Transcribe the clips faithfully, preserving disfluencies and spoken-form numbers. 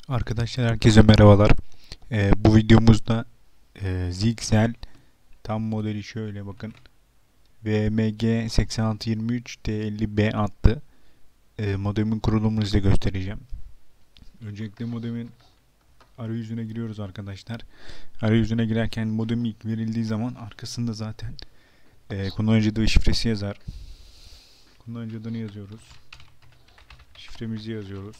Arkadaşlar herkese merhabalar. Ee, bu videomuzda e, Ziggsel tam modeli şöyle bakın. V M G seksen altı yirmi üç T elli B adlı e, modemin kurulumunu size göstereceğim. Öncelikle modemin arayüzüne giriyoruz arkadaşlar. Arayüzüne girerken modem ilk verildiği zaman arkasında zaten e, kullanıcı adı ve şifresi yazar. Kullanıcı adını yazıyoruz. Şifremizi yazıyoruz.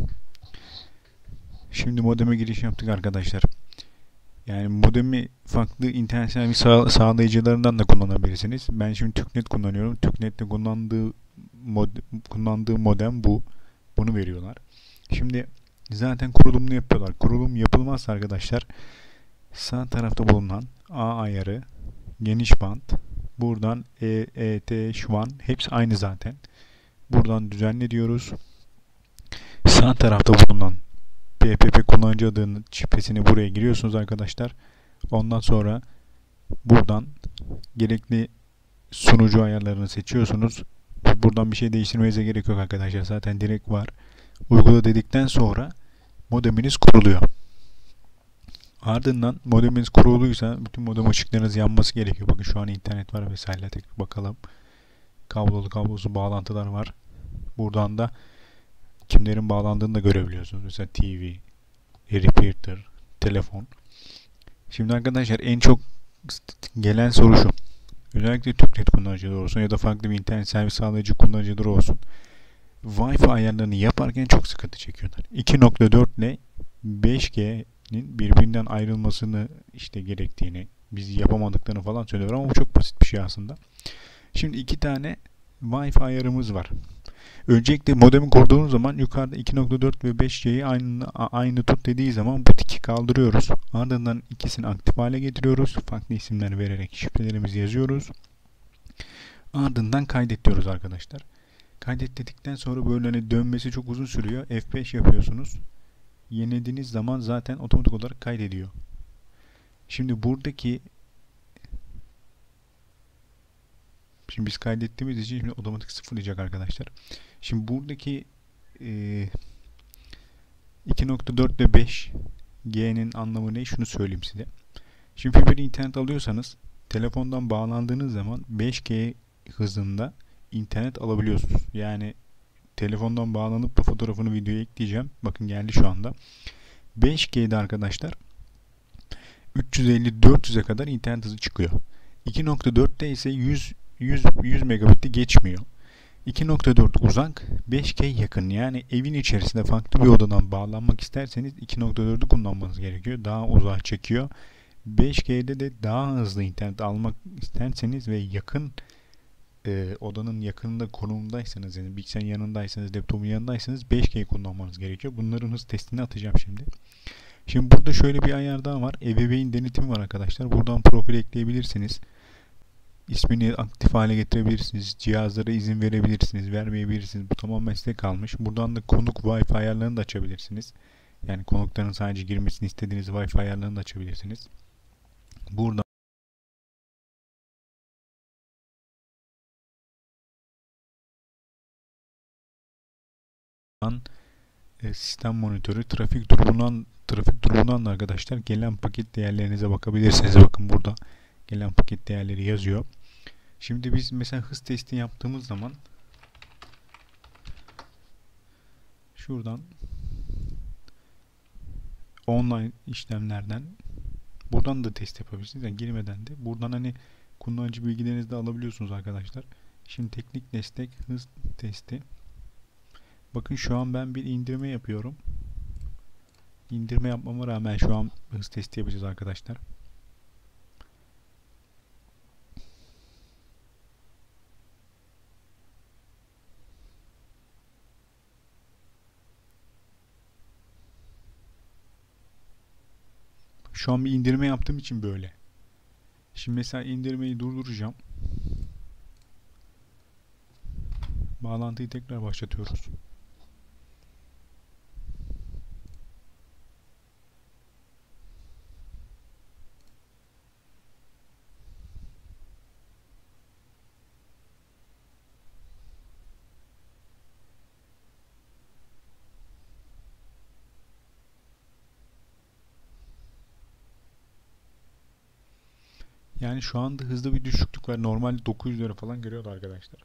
Şimdi modeme giriş yaptık arkadaşlar. Yani modemi farklı internet servis sağ- sağlayıcılarından da kullanabilirsiniz. Ben şimdi TürkNet kullanıyorum. TürkNet'te kullandığı mod kullandığı modem bu. Bunu veriyorlar. Şimdi zaten kurulumunu yapıyorlar. Kurulum yapılmazsa arkadaşlar sağ tarafta bulunan A ayarı, geniş bant, buradan E, ET, şuan hepsi aynı zaten. Buradan düzenle diyoruz. Sağ tarafta bulunan P P P kullanıcı adının şifresini buraya giriyorsunuz arkadaşlar. Ondan sonra buradan gerekli sunucu ayarlarını seçiyorsunuz. Buradan bir şey değiştirmenize gerek yok arkadaşlar. Zaten direkt var. Uygula dedikten sonra modeminiz kuruluyor. Ardından modeminiz kuruluysa bütün modem ışıklarınız yanması gerekiyor. Bakın şu an internet var vesaire. Tekrar bakalım. Kablolu kablosuz bağlantılar var. Buradan da kimlerin bağlandığını da görebiliyorsunuz. Mesela T V, repeater, telefon. Şimdi arkadaşlar en çok gelen soru şu. Özellikle TürkNet kullanıcıları olsun ya da farklı bir internet servis sağlayıcı kullanıcıları olsun. Wi-Fi ayarlarını yaparken çok sıkıntı çekiyorlar. iki nokta dört ile beş G'nin birbirinden ayrılmasını işte gerektiğini, biz yapamadıklarını falan söylüyor ama bu çok basit bir şey aslında. Şimdi iki tane Wi-Fi ayarımız var. Öncelikle modemi kurduğumuz zaman yukarıda iki nokta dört ve beş G'yi aynı, aynı tut dediği zaman bu tiki kaldırıyoruz. Ardından ikisini aktif hale getiriyoruz. Farklı isimler vererek şifrelerimizi yazıyoruz. Ardından kaydet diyoruz arkadaşlar. Kaydet dedikten sonra böyle hani dönmesi çok uzun sürüyor. F beş yapıyorsunuz. Yenilediğiniz zaman zaten otomatik olarak kaydediyor. Şimdi buradaki şimdi biz kaydettiğimiz için şimdi otomatik sıfırlayacak arkadaşlar. Şimdi buradaki e, iki nokta dört ile beş G'nin anlamı ne? Şunu söyleyeyim size. Şimdi fiber internet alıyorsanız telefondan bağlandığınız zaman beş G hızında internet alabiliyorsunuz. Yani telefondan bağlanıp da fotoğrafını videoya ekleyeceğim. Bakın geldi şu anda. beş G'de arkadaşlar üç yüz elli dört yüze kadar internet hızı çıkıyor. iki nokta dörtte ise yüz yüz yüz megabitti geçmiyor. iki nokta dört uzak, beş G yakın. Yani evin içerisinde farklı bir odadan bağlanmak isterseniz iki nokta dördü kullanmanız gerekiyor. Daha uzağa çekiyor. beş G'de de daha hızlı internet almak isterseniz ve yakın e, odanın yakınında konumdaysanız, yani bilgisayarın yanındaysanız, laptopun yanındaysanız beş G kullanmanız gerekiyor. Bunların hız testini atacağım şimdi. Şimdi burada şöyle bir ayar daha var. Ebeveyn denetimi var arkadaşlar. Buradan profil ekleyebilirsiniz. İsmini aktif hale getirebilirsiniz. Cihazlara izin verebilirsiniz, vermeyebilirsiniz. Bu tamamen size kalmış. Buradan da konuk Wi-Fi ayarlarını da açabilirsiniz. Yani konukların sadece girmesini istediğiniz Wi-Fi ayarlarını da açabilirsiniz. Buradan e, sistem monitörü, trafik durumundan trafik durumundan da arkadaşlar gelen paket değerlerinize bakabilirsiniz. Bakın burada gelen paket değerleri yazıyor. Şimdi biz mesela hız testi yaptığımız zaman şuradan online işlemlerden buradan da test yapabilirsiniz. Yani girmeden de buradan hani kullanıcı bilgilerinizi de alabiliyorsunuz arkadaşlar. Şimdi teknik destek hız testi. Bakın şu an ben bir indirme yapıyorum. İndirme yapmama rağmen şu an hız testi yapacağız arkadaşlar. Şu an bir indirme yaptığım için böyle. Şimdi mesela indirmeyi durduracağım. Bağlantıyı tekrar başlatıyoruz. Yani şu anda hızlı bir düşüklük var. Normalde dokuz yüz lira falan görüyordu arkadaşlar.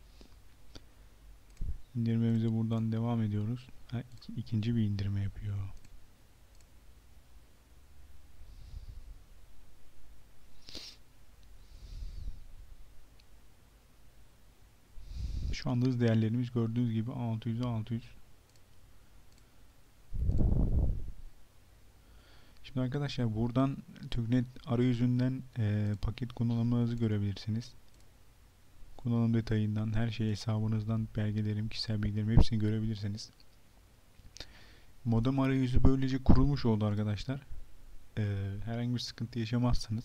İndirmemize buradan devam ediyoruz. Ha, iki, ikinci bir indirme yapıyor. Şu anda hız değerlerimiz gördüğünüz gibi altı yüz altı yüz. Şimdi arkadaşlar buradan TürkNet arayüzünden e, paket kullanımınızı görebilirsiniz. Kullanım detayından, her şey hesabınızdan, belgelerim, kişisel bilgilerim hepsini görebilirsiniz. Modem arayüzü böylece kurulmuş oldu arkadaşlar. E, herhangi bir sıkıntı yaşamazsanız.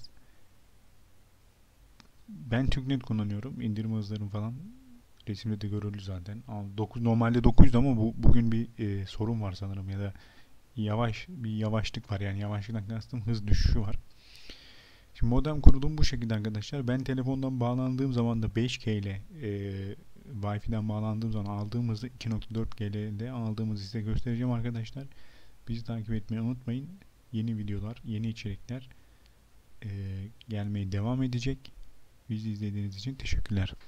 Ben TürkNet kullanıyorum. İndirme hızlarım falan resimde de görüldü zaten. dokuz, normalde dokuz yüz ama bu, bugün bir e, sorun var sanırım ya da yavaş bir yavaşlık var, yani yavaşlıktan kastım hız düşüşü var. Şimdi modem kurulum bu şekilde arkadaşlar. Ben telefondan bağlandığım zaman da beş G ile e, Wi-Fi'den bağlandığım zaman aldığım hızı iki nokta dört G ile aldığımızı size göstereceğim arkadaşlar. Bizi takip etmeyi unutmayın. Yeni videolar, yeni içerikler e, gelmeye devam edecek. Bizi izlediğiniz için teşekkürler.